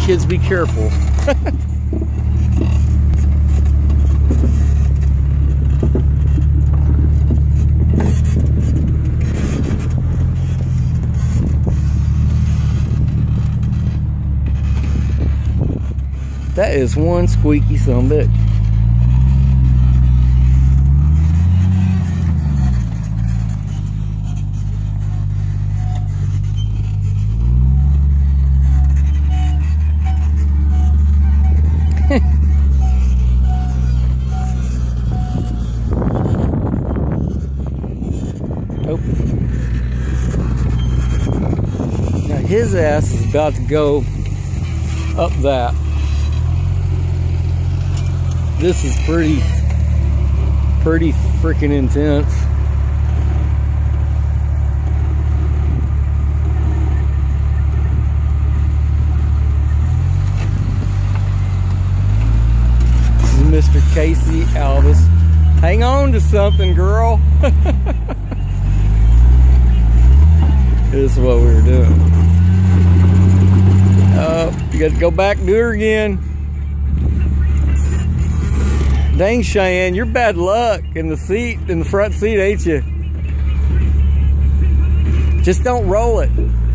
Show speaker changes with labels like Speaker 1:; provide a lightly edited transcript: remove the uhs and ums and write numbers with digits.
Speaker 1: Kids, be careful. That is one squeaky son of a bitch. Nope. Now his ass is about to go up that. This is pretty freaking intense. This is Mr. Casey Alvis. Hang on to something, girl. This is what we were doing. Oh, you got to go back and do it again. Dang, Cheyenne, you're bad luck in the seat, in the front seat, ain't you? Just don't roll it.